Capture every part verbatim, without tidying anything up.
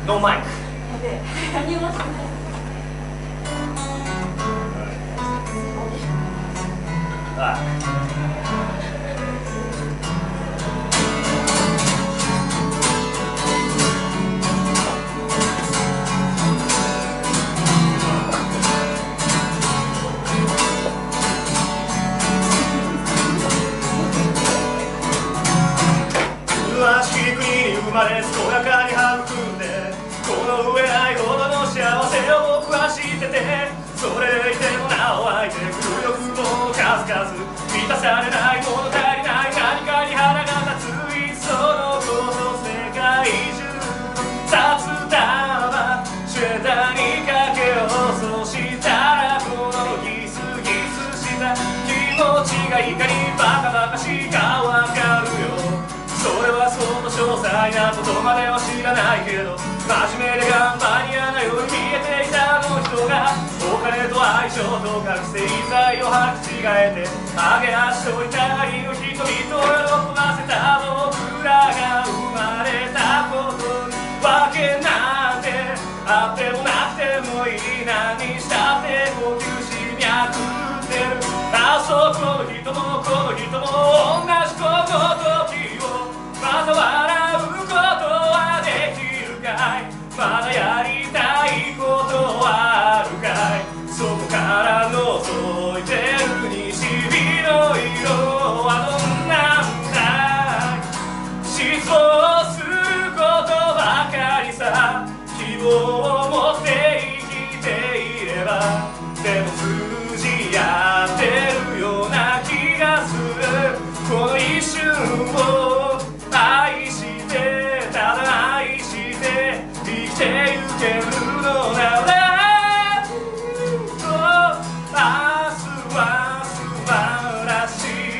ノーマイク。 何もしない。 ああ。麗しき国に生まれ健やかに育んで、この上ないほどの幸せを僕は知ってて、それでいてもなお湧いてくる欲望の数々、満たされない物足りない何かに腹が立つ、いっそのこと世界中札束シュレッダーにかけよう。そしたらこのギスギスした気持ちがいかにバカバカしいかわかるよ。それはその詳細なことまでは知らないけど、真面目で頑張り屋なように見えていたあの人が、お金と相性と覚醒剤を履き違えて揚げ足といたりの人々を喜ばせた僕らが生まれたことにわけなんてあってもなくてもいい。何したって呼吸し脈ってる。あそこの人もこの人も同じこと時をまた笑うことはできるかい。まだやりたいことはあるかい。そこから覗いてる西日の色はどんなんだい。失望することばかりさ。希望を持って生きていればでも通じ合ってるような気がする。この一瞬を愛してただ愛して生きてゆけるのなら、と明日は素晴らしい。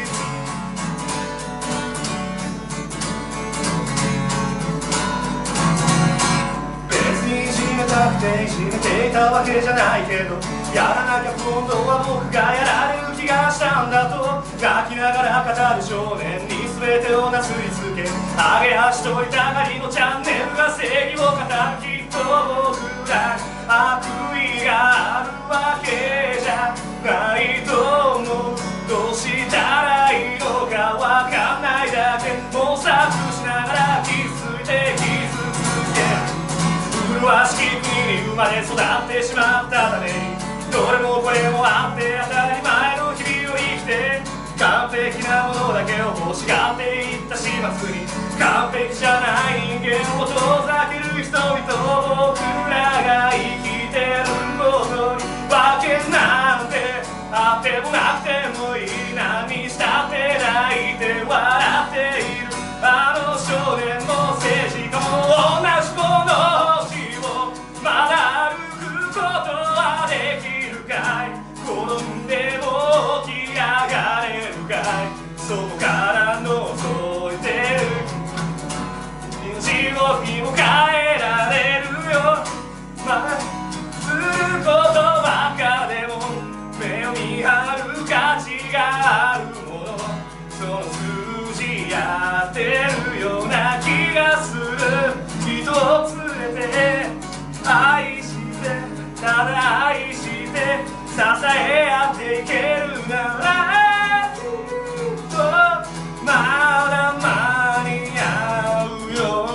別にいじめたくていじめていたわけじゃないけど、やらなきゃ今度は僕がやられる気がしたんだと泣きながら語る少年に全てをなすりつけ、揚げ足といたがりのチャンネルが正義を語る。きっと僕ら悪意があるわけじゃないと思う。どうしたらいいのかわかんないだけ模索しながら傷ついて傷つけ、麗しき国に生まれ育ってしまったためにどれもこれもあって当たり前の日々を生きて、完璧なものだけを欲しがっていった始末に完璧じゃない人間を遠ざける人々を僕らが生きてることにわけなんてあってもなくてもいい。何したって泣いて笑っているあの少年も政治家も同じこの星をまだ歩くことはできるかい。転んでも起き上がれるかい。そこから覗いてる地獄にも変えられるよ。まあすることばっかでも目を見張る価値があるもの、その数字やってるような気がする。人を連れて愛してただ愛して支え合っていけるならとまだ間に合うよ。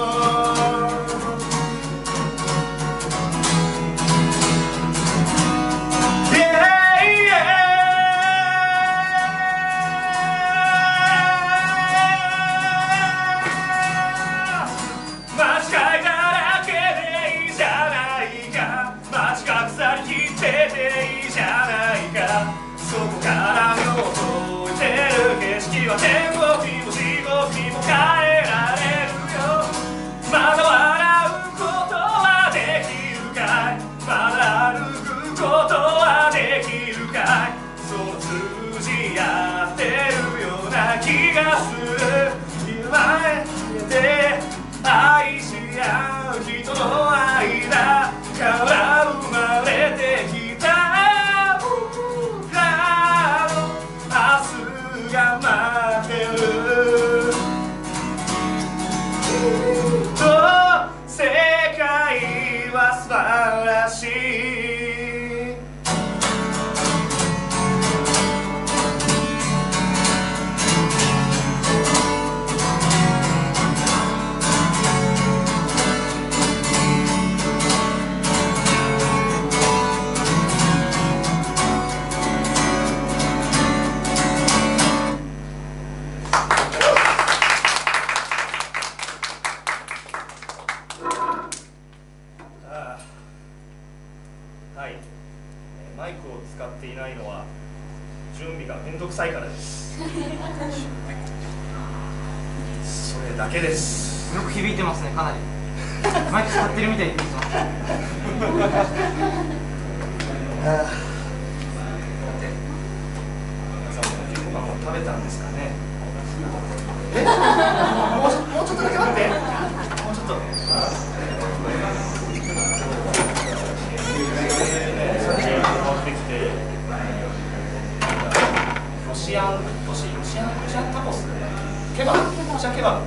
そこから覗いてる景色は天国にも地獄にも変えられるよ。まだ笑うことはできるかい。まだ歩くことはできるかい。その通じ合ってるような気がする。今へで愛し合う人の間から生まれてきたが待ってると世界イクを使っていないのは準備がめんどくさいからです。それだけです。 よく響いてますね、かなり。マイク使ってるみたいに響いてます。 皆さんもお昼ご飯を食べたんですかね。え、もうちょ、もうちょっとだけ待って。もうちょっと。ロシアン、ロシ、ロシアン、ロシアンタコス。ケバブ、ロシアンケバブ。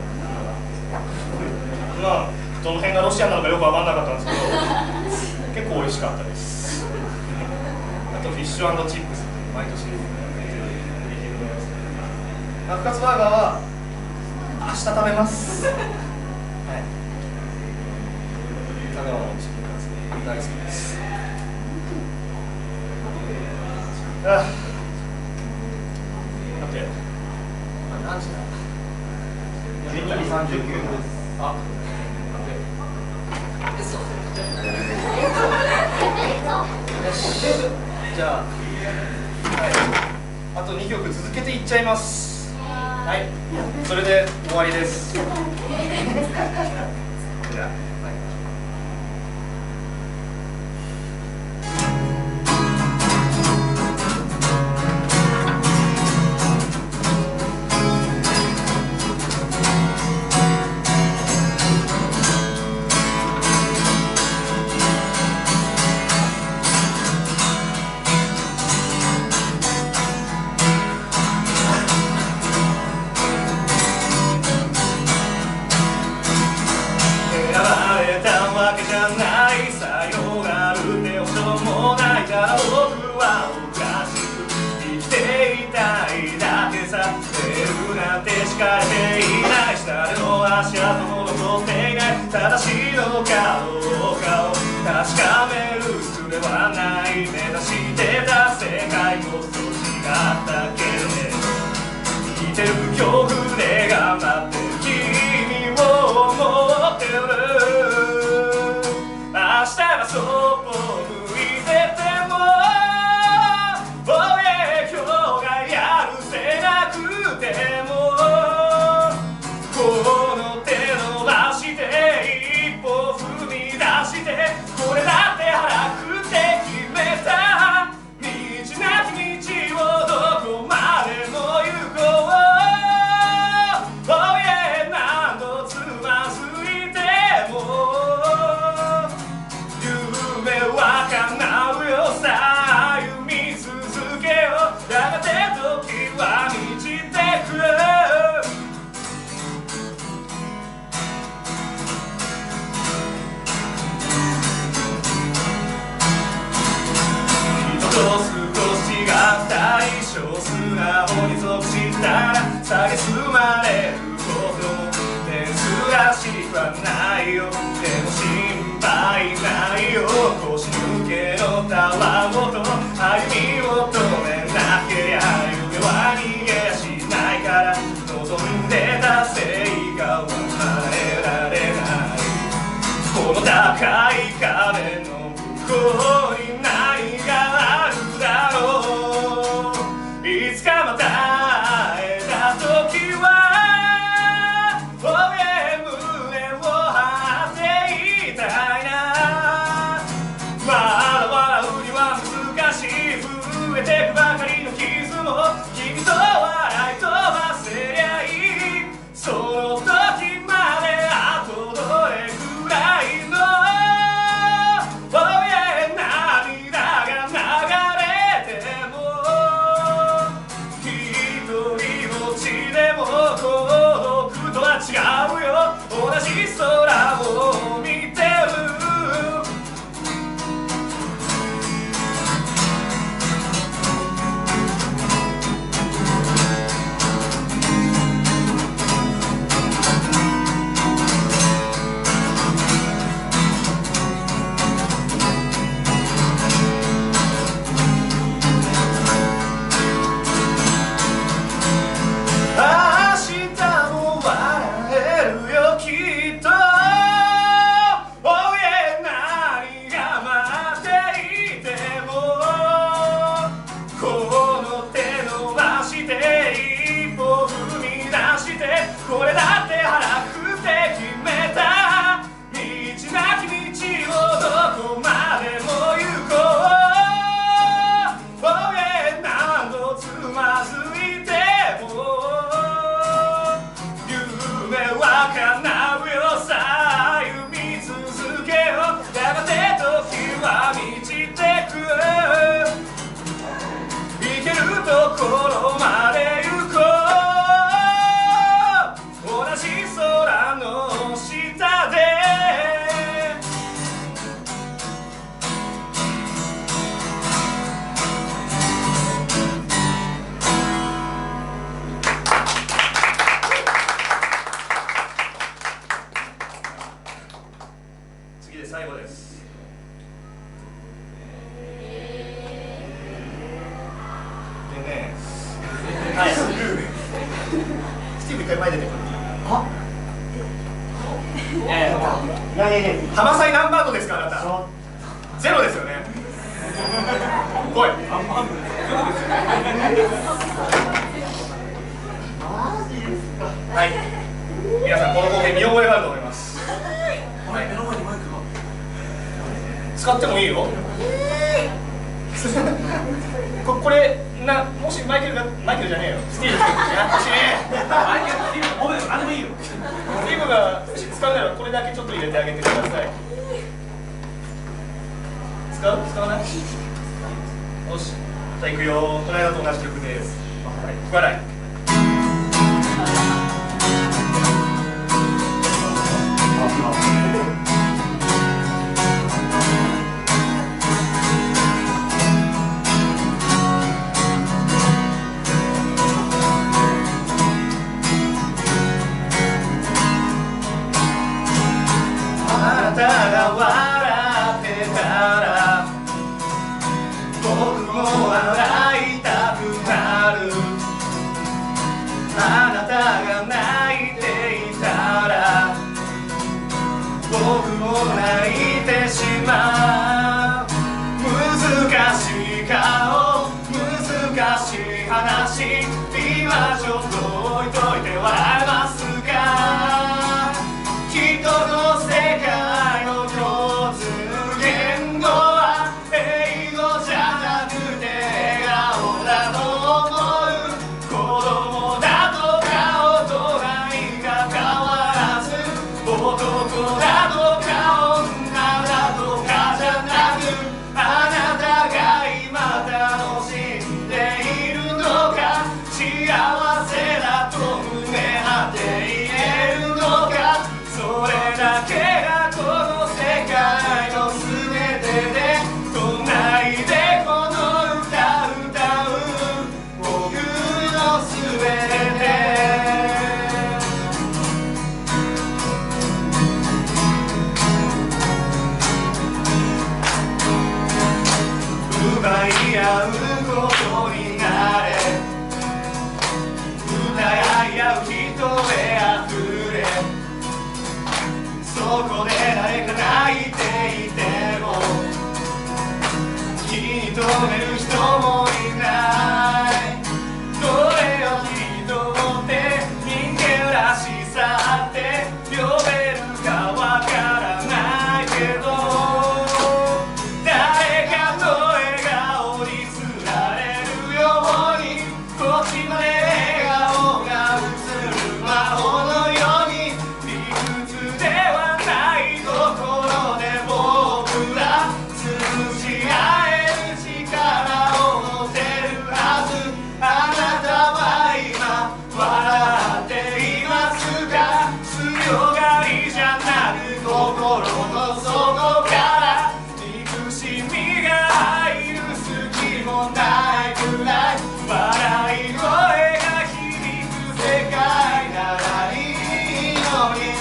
まあ、どの辺がロシアンなのかよく分かんなかったんですけど、結構美味しかったです。あとフィッシュ&チップスっていう毎年出てるハッカツバーガーは明日食べます。はい。食べ物のチキンカツ大好きです。ああ。だって、何時だ。 じゅうにじさんじゅうきゅうふんです。 あ。よし。じゃあ、はい。あとにきょく続けていっちゃいます。はい。それで終わりです。じゃあ、はい。正しいのかどうかを確かめる術ではない。目指してた世界こそ違ったけどね。生きてる恐怖で頑張ってる君を思ってる。明日がそっぽ向いててもおえ今日がやるせなくてもこの手伸ばしてこれだって腹くって決めた道なき道をどこまでも行こう。おえ何度つまずいても夢は叶うよさ。歩み続けよう。やがて時は満ちてく。少しが対象素直に属したら蔑まれること珍しくはないよ。でも心配ないよ。腰抜けのたわごと歩みを止めなけりゃ夢は逃げやしないから望んでた正義が忘れられない。この高い壁の向こうに何があるだろう。いつかまた会えた時はおえ胸を張っていたいな。まだ笑うには難スティーブ一回前出てくる。 あいやいやいやいや、ハマサイナンバードですか、あなた。ゼロですよね。来い。はい。皆さんこの光景見覚えがあると思います。 あれ、目の前にマイクが。 使ってもいいよ。ここれな、もしマイケルがマイケルじゃねえよ。スティーブがやってしねえ。 マイケル、スティーブ、ごめん、何でもいいよ。 スティーブがもし使うならこれだけちょっと入れてあげてください。使う？使わない？よし。じゃあ行くよ。この間と同じ曲です。はい。笑い。あなたが笑ってたら僕も笑いたくなる。あなたが泣いていたら僕も泣いてしまう。難しい顔、難しい話、今ちょっと置いといて笑えますか。人の世界の共通言語は英語じゃなくて笑顔だと思う。子供だとか大人にかかわらず、男だとか女だとかじゃなく、あなたが今楽しんでいるのか、幸せだと胸張って言えるのか。それだけがこの世界の全てで、都内でこの歌歌う僕の全て。奪い合うことになれ、歌い合う人であふれ、そこで誰か泣いていても気に留める人もいない。どれを切り取って人間らしさって呼べるかわからないけど、誰かの笑顔につられるように、こっちまで笑顔が映る魔法のように、理屈ではないところで僕ら通じ合える力を持てるはず。あなたは今笑っていますか。強がりじゃなく心の底から憎しみが入る隙もないくらい、笑い声が響く世界ならいいのに。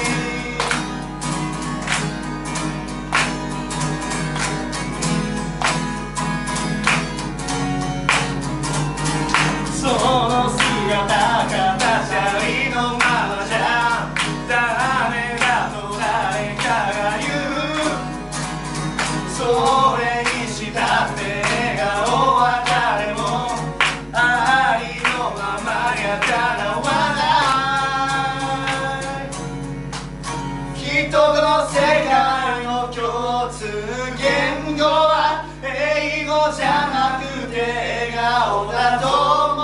その姿形りのままじゃダメだと誰かが言う。それにしたって笑顔は誰もありのままにはかなわない。きっとこの世界の共通言語は英語じゃなくて笑顔だと思う。